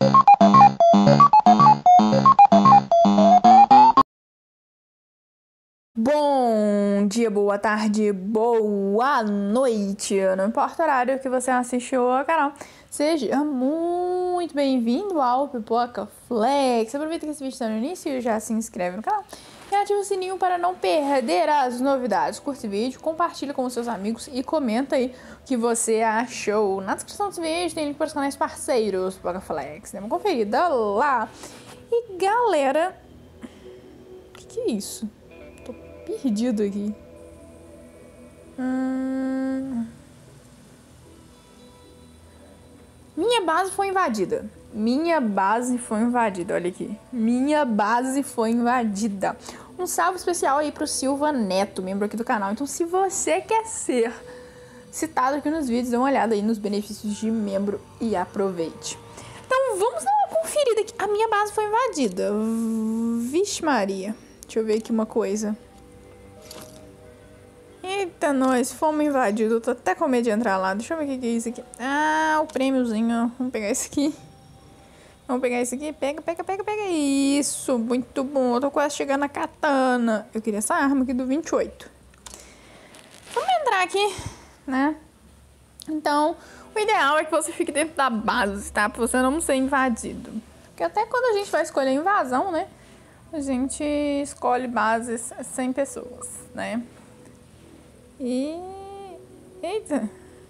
Bom dia, boa tarde, boa noite. Não importa o horário que você assistiu ao canal, seja muito bem-vindo ao Pipoca Flex. Aproveita que esse vídeo está no início e já se inscreve no canal e ativa o sininho para não perder as novidades. Curte esse vídeo, compartilha com os seus amigos e comenta aí o que você achou. Na descrição desse vídeo tem link para os canais parceiros Pipoca Flex. Dê uma conferida lá. E galera, o que é isso? Perdido aqui. Minha base foi invadida. Olha aqui. Minha base foi invadida. Um salve especial aí pro Silva Neto, membro aqui do canal. Então, se você quer ser citado aqui nos vídeos, dê uma olhada aí nos benefícios de membro e aproveite. Então, vamos dar uma conferida aqui. A minha base foi invadida. Vixe Maria. Deixa eu ver aqui uma coisa. Eita, nós fomos invadidos. Eu tô até com medo de entrar lá. Deixa eu ver o que é isso aqui. Ah, o prêmiozinho. Vamos pegar esse aqui. Pega. Isso, muito bom. Eu tô quase chegando na katana. Eu queria essa arma aqui do 28. Vamos entrar aqui, né? Então, o ideal é que você fique dentro da base, tá? Pra você não ser invadido. Porque até quando a gente vai escolher invasão, né? A gente escolhe bases sem pessoas, né? Eita.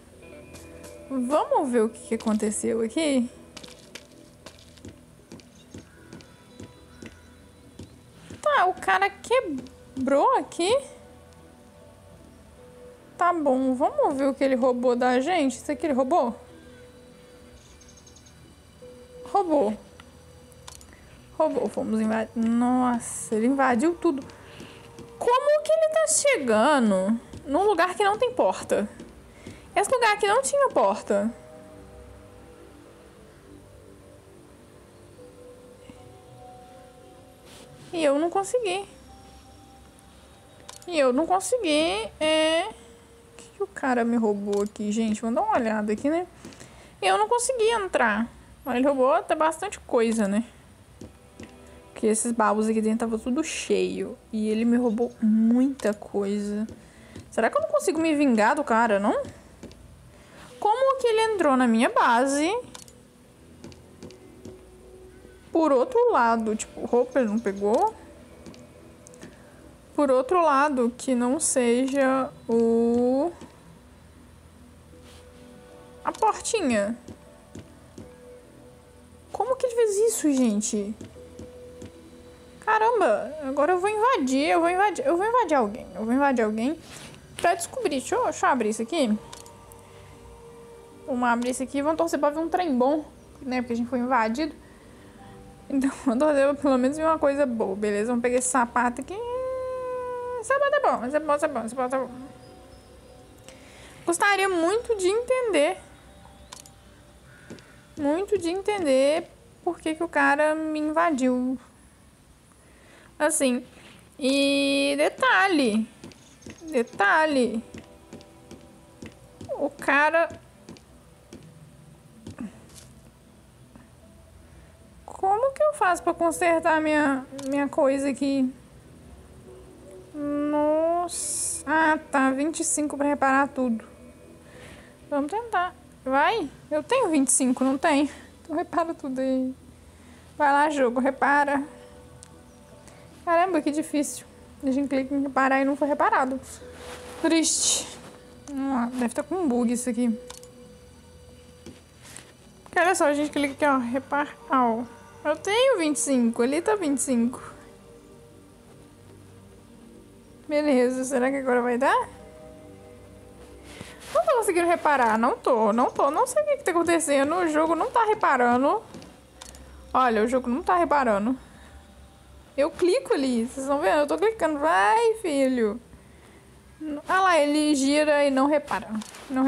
Vamos ver o que aconteceu aqui? Tá, o cara quebrou aqui. Tá bom, vamos ver o que ele roubou da gente. Isso aqui ele roubou? Roubou, fomos invadir. Nossa, ele invadiu tudo. Como que ele tá chegando num lugar que não tem porta? Esse lugar aqui não tinha porta. E eu não consegui. O que o cara me roubou aqui, gente? Vamos dar uma olhada aqui, né? Eu não consegui entrar. Ele roubou até bastante coisa, né? Porque esses baús aqui dentro tava tudo cheio. E ele me roubou muita coisa. Será que eu não consigo me vingar do cara, não? Como que ele entrou na minha base? Por outro lado, tipo, roupa ele não pegou. Por outro lado, que não seja a portinha. Como que ele fez isso, gente? Caramba, agora eu vou invadir alguém pra descobrir. Deixa eu abrir isso aqui. Vamos abrir isso aqui. Vamos torcer pra ver um trem bom, né? Porque a gente foi invadido. Então, vamos torcer pra pelo menos ver uma coisa boa. Beleza, vamos pegar esse sapato aqui. Sapato é bom, sapato é bom. Gostaria muito de entender. Por que o cara me invadiu. Assim, e detalhe, o cara, como que eu faço pra consertar minha coisa aqui? Nossa, ah tá, 25 pra reparar tudo. Vamos tentar, vai, eu tenho 25, não tem? Então repara tudo aí. Vai lá, jogo, repara. Caramba, que difícil. A gente clica em reparar e não foi reparado. Triste. Deve estar com um bug isso aqui. Porque olha só, a gente clica aqui, ó. Reparar. Eu tenho 25. Ali tá 25. Beleza. Será que agora vai dar? Não tô conseguindo reparar. Não tô. Não sei o que tá acontecendo. O jogo não tá reparando. Olha, o jogo não tá reparando. Eu clico ali, vocês estão vendo? Eu tô clicando. Vai, filho. Ah lá, ele gira e não repara. Não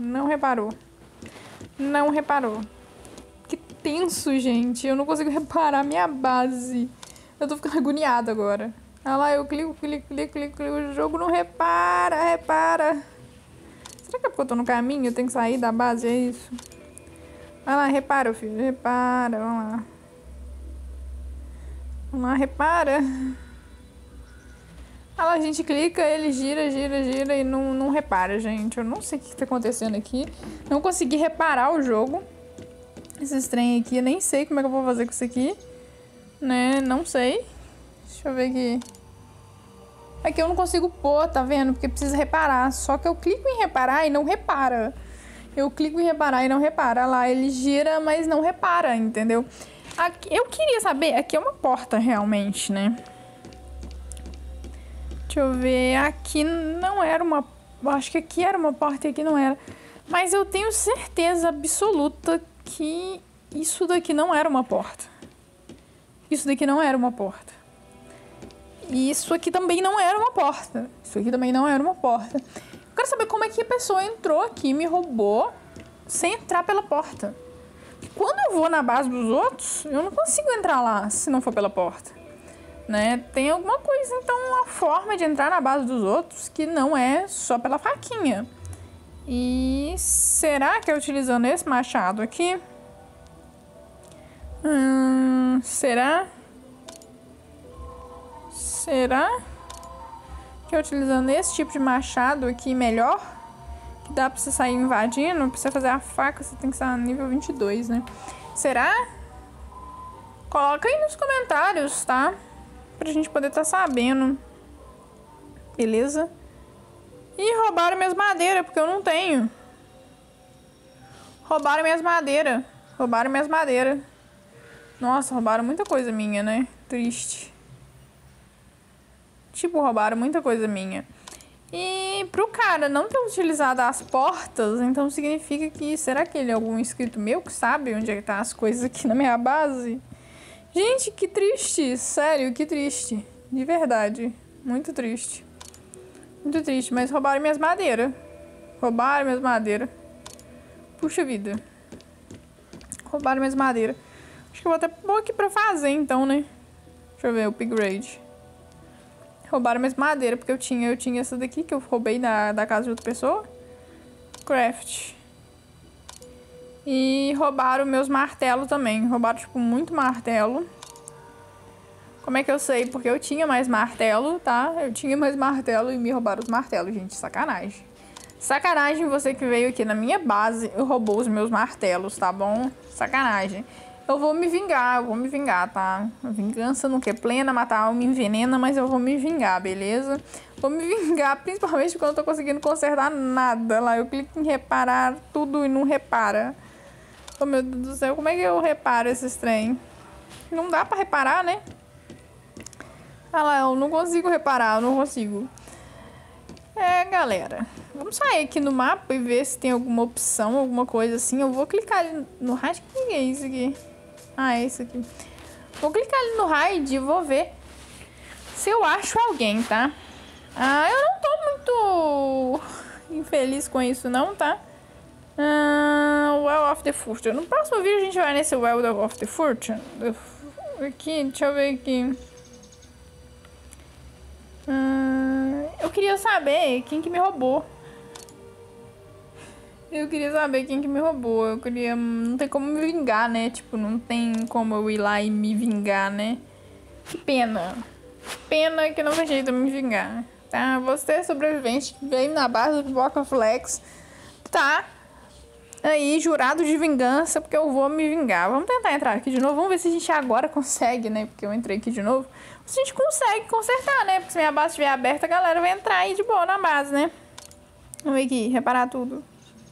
reparou. Que tenso, gente. Eu não consigo reparar a minha base. Eu tô ficando agoniada agora. Ah lá, eu clico. O jogo não repara. Será que é porque eu tô no caminho? Eu tenho que sair da base? É isso? Vai lá, repara, filho. Repara, vamos lá. Vamos lá, repara. Aí lá, a gente clica, ele gira, gira, gira e não repara, gente. Eu não sei o que tá acontecendo aqui. Não consegui reparar o jogo. Esse trem aqui, eu nem sei como é que eu vou fazer com isso aqui. Né, não sei. Deixa eu ver aqui. Aqui eu não consigo pôr, tá vendo? Porque precisa reparar. Só que eu clico em reparar e não repara. Eu clico em reparar e não repara. Olha lá, ele gira, mas não repara, entendeu? Aqui, eu queria saber... Aqui é uma porta, realmente, né? Deixa eu ver. Aqui não era uma... Eu acho que aqui era uma porta e aqui não era. Mas eu tenho certeza absoluta que isso daqui não era uma porta. Isso daqui não era uma porta. E isso aqui também não era uma porta. Isso aqui também não era uma porta. Eu quero saber como é que a pessoa entrou aqui, me roubou, sem entrar pela porta. Quando eu vou na base dos outros, eu não consigo entrar lá se não for pela porta. Né? Tem alguma coisa, então, uma forma de entrar na base dos outros que não é só pela faquinha. E será que é utilizando esse machado aqui? Será? Será que utilizando esse tipo de machado aqui melhor? Que dá pra você sair invadindo? Pra você fazer a faca, você tem que estar no nível 22, né? Será? Coloca aí nos comentários, tá? Pra gente poder estar sabendo. Beleza? Ih, roubaram minhas madeiras, porque eu não tenho. Roubaram minhas madeiras. Roubaram minhas madeiras. Nossa, roubaram muita coisa minha, né? Triste. Tipo, roubaram muita coisa minha. E pro cara não ter utilizado as portas, então significa que... Será que ele é algum inscrito meu que sabe onde é que tá as coisas aqui na minha base? Gente, que triste. Sério, que triste. De verdade. Muito triste. Muito triste. Mas roubaram minhas madeiras. Roubaram minhas madeiras. Puxa vida. Roubaram minhas madeiras. Acho que eu vou até pôr aqui pra fazer, então, né? Deixa eu ver, o upgrade. Roubaram minhas madeiras, porque eu tinha essa daqui que eu roubei da casa de outra pessoa. Craft. E roubaram meus martelos também. Roubaram, tipo, muito martelo. Como é que eu sei? Porque eu tinha mais martelo, tá? Eu tinha mais martelo e me roubaram os martelos, gente. Sacanagem. Sacanagem você que veio aqui na minha base e roubou os meus martelos, tá bom? Sacanagem. Eu vou me vingar, tá? A vingança não quer plena, matar alma me envenena, mas eu vou me vingar, beleza? Vou me vingar, principalmente quando eu tô conseguindo consertar nada lá. Eu clico em reparar tudo e não repara. Oh, meu Deus do céu, como é que eu reparo esses trem? Não dá pra reparar, né? Ah lá, eu não consigo reparar, eu não consigo. É, galera. Vamos sair aqui no mapa e ver se tem alguma opção, alguma coisa assim. Eu vou clicar ali no raid. O que é isso aqui? Ah, é isso aqui. Vou clicar ali no raid e vou ver se eu acho alguém, tá? Ah, eu não tô muito infeliz com isso não, tá? Well of the Fortune. No próximo vídeo a gente vai nesse Well of the Fortune. Aqui, deixa eu ver aqui. Eu queria saber quem que me roubou. Eu queria saber quem que me roubou. Eu queria... Não tem como me vingar, né? Tipo, não tem como eu ir lá e me vingar, né? Que pena. Pena que não tem jeito de me vingar. Tá? Você é sobrevivente que veio na base do Block of Flex. Tá? Aí, jurado de vingança, porque eu vou me vingar. Vamos tentar entrar aqui de novo. Vamos ver se a gente agora consegue, né? Porque eu entrei aqui de novo. Se a gente consegue consertar, né? Porque se minha base estiver aberta, a galera vai entrar aí de boa na base, né? Vamos ver aqui, reparar tudo.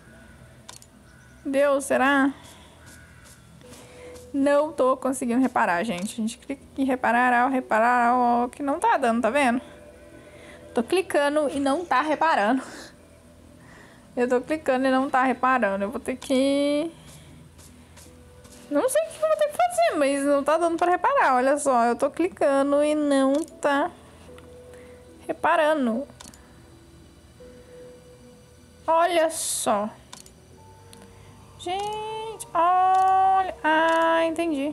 Deu, será? Não tô conseguindo reparar, gente. A gente clica em reparar, que não tá dando, tá vendo? Tô clicando e não tá reparando. Eu tô clicando e não tá reparando. Eu vou ter que... Não sei o que eu vou ter que fazer, mas não tá dando pra reparar. Olha só, eu tô clicando e não tá reparando. Olha só. Gente, olha... Ah, entendi.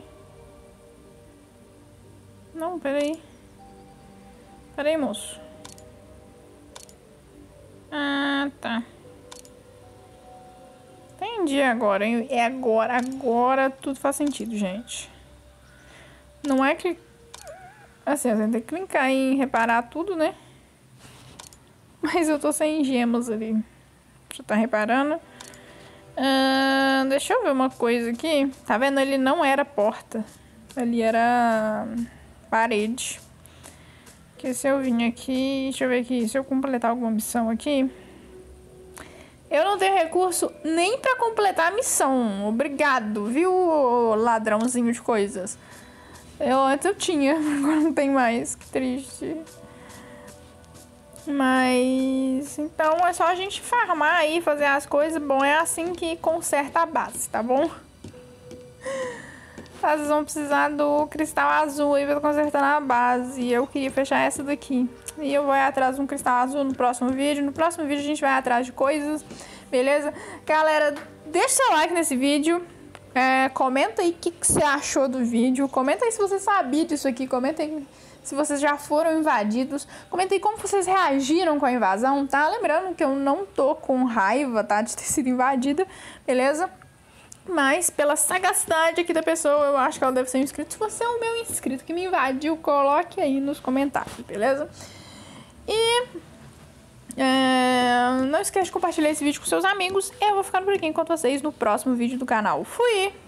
Não, peraí. Peraí, moço. Ah, tá. Tem entendi agora, hein? É agora tudo faz sentido, gente. Não é que... Assim, eu tenho que clicar em reparar tudo, né? Mas eu tô sem gemas ali. Você tá reparando? Deixa eu ver uma coisa aqui. Tá vendo? Ele não era porta. Ali era parede. Que se eu vim aqui... Deixa eu ver aqui. Se eu completar alguma missão aqui... Eu não tenho recurso nem pra completar a missão. Obrigado, viu, ladrãozinho de coisas. Antes eu tinha, agora não tem mais. Que triste. Mas... Então é só a gente farmar aí, fazer as coisas. Bom, é assim que conserta a base, tá bom? Vocês vão precisar do cristal azul aí pra consertar a base. Eu queria fechar essa daqui. E eu vou atrás de um cristal azul no próximo vídeo. No próximo vídeo a gente vai atrás de coisas, beleza? Galera, deixa seu like nesse vídeo. Comenta aí o que você achou do vídeo. Comenta aí se você sabia disso aqui. Comenta aí se vocês já foram invadidos. Comenta aí como vocês reagiram com a invasão, tá? Lembrando que eu não tô com raiva, tá? De ter sido invadida, beleza? Mas pela sagacidade aqui da pessoa, eu acho que ela deve ser um inscrito. Se você é o meu inscrito que me invadiu, coloque aí nos comentários, beleza? E não esquece de compartilhar esse vídeo com seus amigos. Eu vou ficando por aqui enquanto vocês no próximo vídeo do canal. Fui!